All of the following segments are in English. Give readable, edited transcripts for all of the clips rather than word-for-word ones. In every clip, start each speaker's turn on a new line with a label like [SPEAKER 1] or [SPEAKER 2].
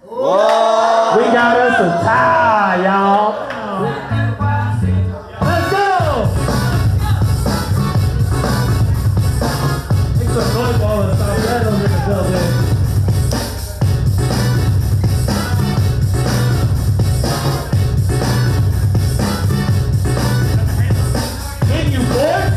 [SPEAKER 1] Whoa.
[SPEAKER 2] We got us a tie, y'all. Let's go. Make some noise ball and stop that over in the building. Can you boys?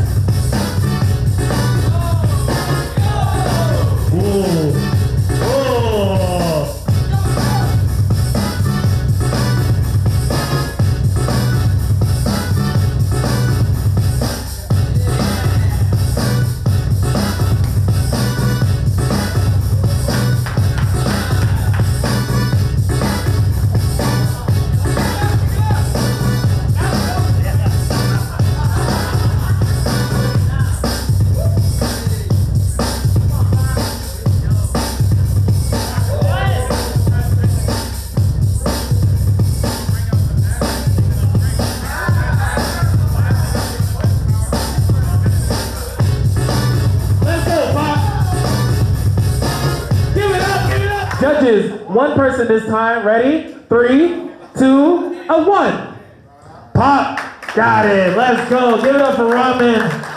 [SPEAKER 2] Judges, one person this time. Ready? 3, 2, 1. Pop. Got it. Let's go. Give it up for Ramen.